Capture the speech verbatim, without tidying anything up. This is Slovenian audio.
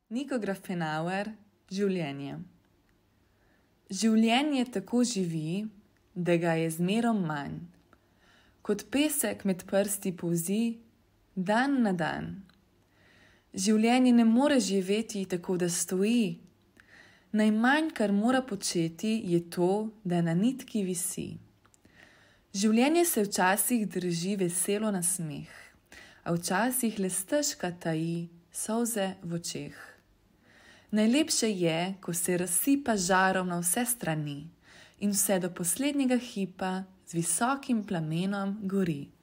Niko Grafenauer, življenje. Življenje tako živi, da ga je zmerom manj. Kot pesek med prsti polzi, dan na dan. Življenje ne more živeti tako, da stoji. Najmanj, kar mora početi, je to, da na nitki visi. Življenje se včasih drži veselo na smeh, a včasih le stežka taji solze v očeh. Najlepše je, ko se razsipa žarom na vse strani in vse do poslednjega hipa z visokim plamenom gori.